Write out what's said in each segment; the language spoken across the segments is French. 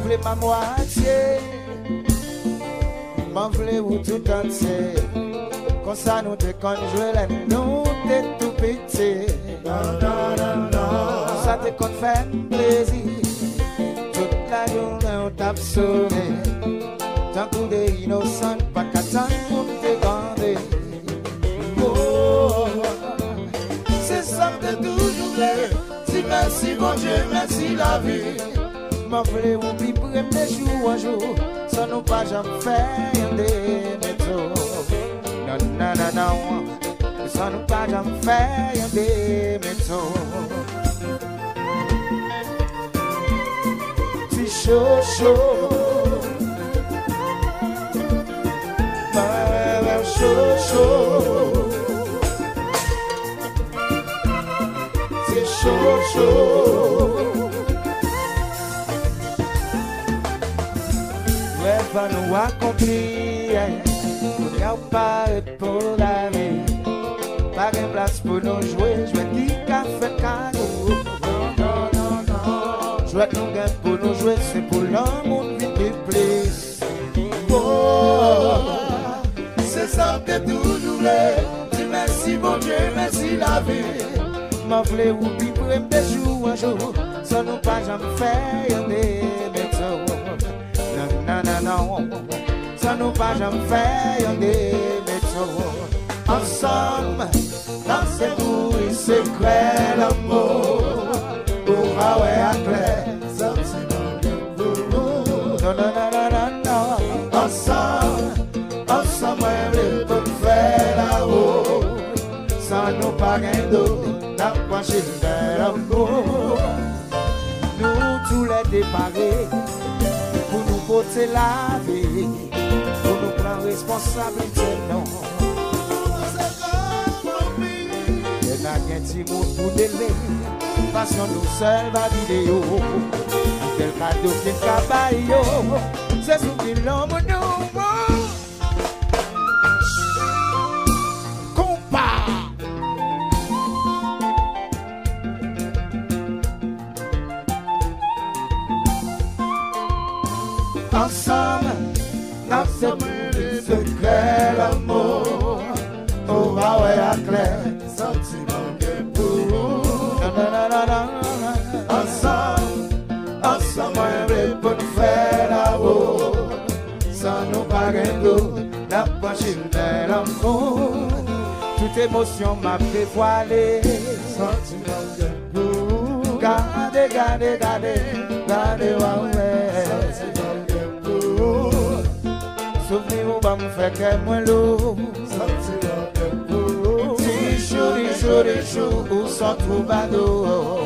voulais ma moitié, m'en voulais où tout entier. Comme ça nous te conjouer, nous t'es tout petit. Ça te compte faire plaisir. Toute la journée on t'a sauvé. Tant que des innocents, pas qu'à temps pour te garder. Oh, c'est ça que toujours voulu. Si merci mon Dieu, merci la vie. M'en voulais oublier pour mes jours en jour. Ça nous pas jamais faire des métaux. Non, non, non, non. Ça nous pas jamais faire des métaux. C'est chaud, chaud. Chaud, chaud. C'est chaud, chaud. Ouais, va nous accomplir. On n'y a pas pour la vie. Pas de place pour nous jouer. Jouer qui café cadeau. Non, non, non. Jouer nous gagne pour nous jouer. C'est pour l'amour vite plus. Oh. C'est ça que toujours voulais. Dis merci mon Dieu, merci la vie. M'en voulais oublier pour des jours un jour. Ça nous pas jamais faire des métaux. Non, non, non, non. Ça nous pas jamais faire des métaux. Ensemble, dans ces bruits secrets l'amour. Pour avoir à clair. Non, non, non, non, non, non. Ensemble. Ensemble, les peuples faire là-haut. Sans nous pas rien d'autre, n'a pas cherché l'amour. Nous tous les déparés, pour nous porter la vie, pour nous prendre responsabilité, non. Il y a un petit mot pour l'élever, passion nous seuls va vidéo. Quel cadeau qui est cabayo, c'est ce qui l'homme nous. Ensemble, dans ce secret l'amour, on va ouais à clair, sentiment de pour. Ensemble, ensemble, pour nous faire l'amour, sans nous pas d'autre, n'a pas cherché l'amour. Toute émotion m'a dévoilé, sentiment de pour. Gardez, gardez, gardez, gardez, ouais. Souvenez-vous, va me faire qu'elle moins l'eau. Si chaud, ou sans troubadour.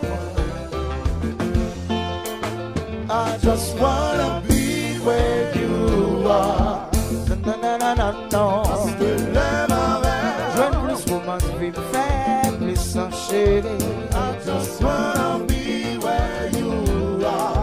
I just wanna be where you are. No, no, no, no, no. Parce que l'homme avec. Je veux plus romance, plus faible, plus s'enchaîner. I just wanna be where you are.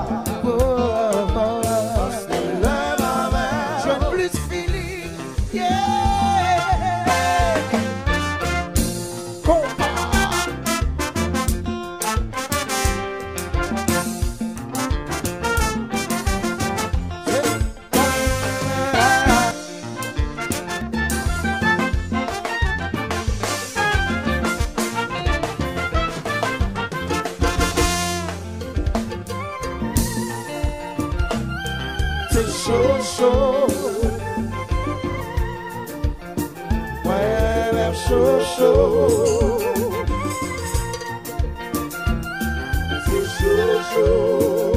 Chaud, chaud. Ouais, chaud, chaud. C'est chaud, chaud.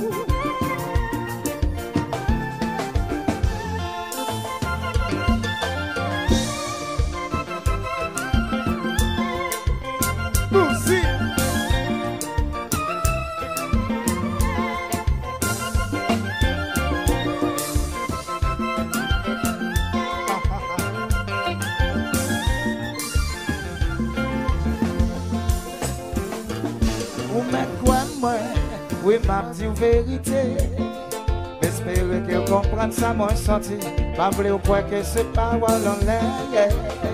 Oui, m'a dit vérité. Espérer qu'elle comprenne ça, moi senti. Pas voulu ou quoi que c'est pas en l'air.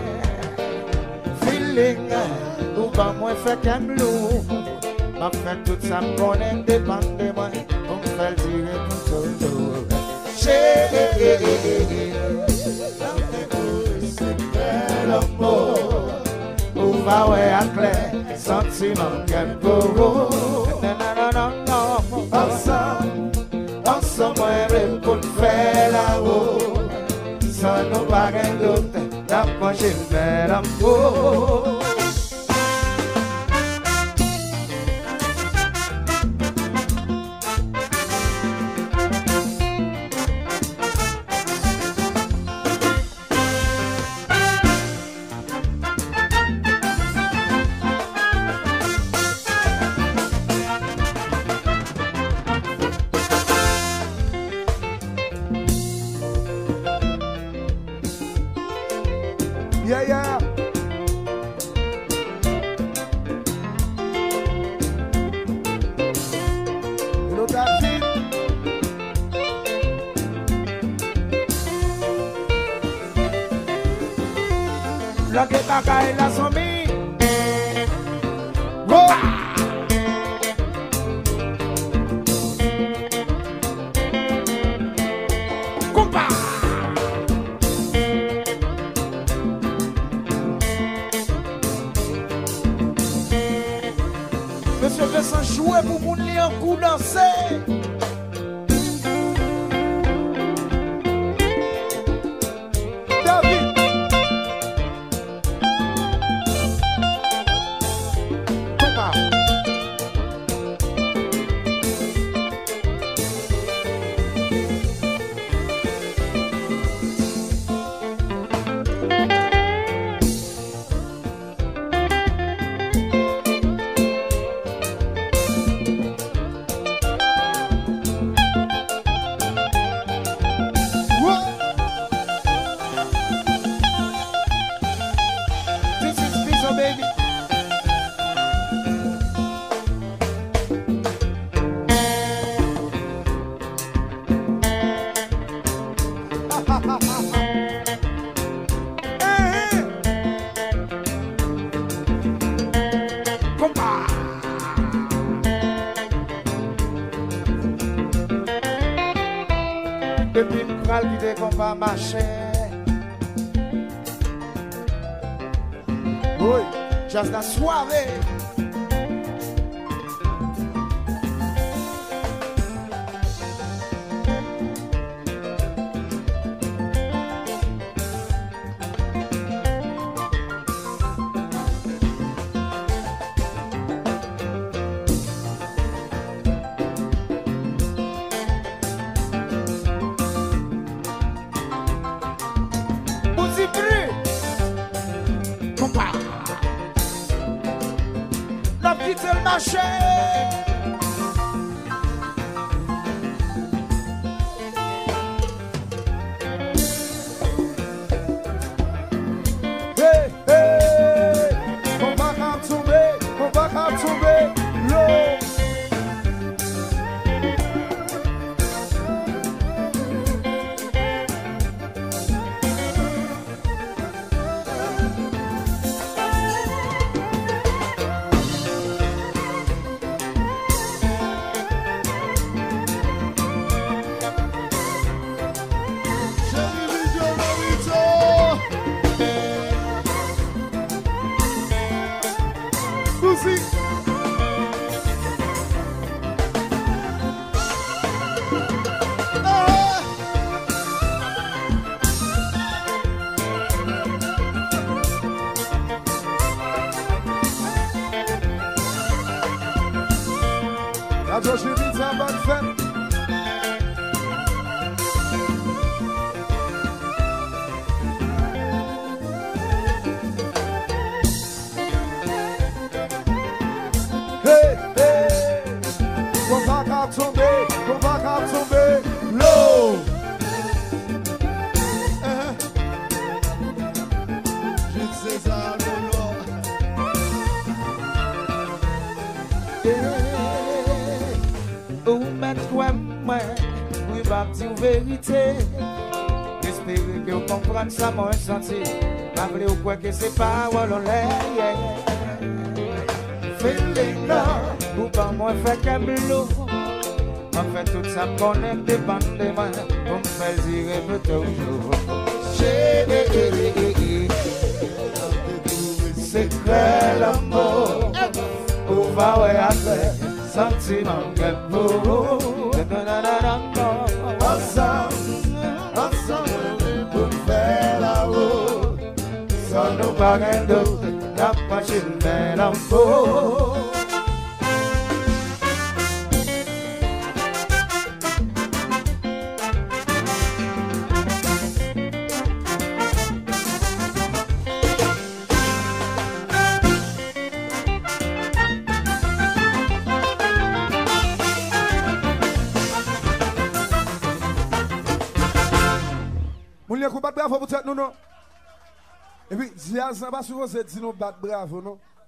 Feeling, ou pas moi fait qu'elle lourd. M'a fait tout ça, mon indépendant, pour me faire pral tire pou todo. Chérie, c'est bel amour. Ou va ouais à clair, sentiment qu'elle pour. Non. Ensemble, on peut faire la route. Sans nous pas un doute, d'approcher le bel amour. Yeah. Hello, David. La que caca en la somi. Compa. Monsieur Vincent jouer pour moun li en coup danser. David. Papa. Baby. Hey. Compa. Depuis le pral l'idée qu'on va marcher. Oui, just la soirée. Vous y plus. Compa. La petite elle marchait. Hey, hey. On va tomber, l'eau. La Joshua needs a bad friend. Hey, hey, on va qu'à tomber, l'eau. Jules César, Ou mettre moi, oui, va dire vérité. J'espère que vous comprenez ça, moi, senti. Pas vrai ou quoi que c'est pas, ou l'on l'air. Feeling love, ou pas moi, fait qu'un bleu. On fait tout ça qu'on est dépendamment pour me faire dire toujours. C'est clair l'amour, pour voir après, sentiment qu'elle pour. Ensemble, pour faire la route, sans nous parler d'autres, la machine de l'amour. Vous battre bravo pour tête nous non. Et puis Diaz n'a pas souvent dit nous battre bravo non.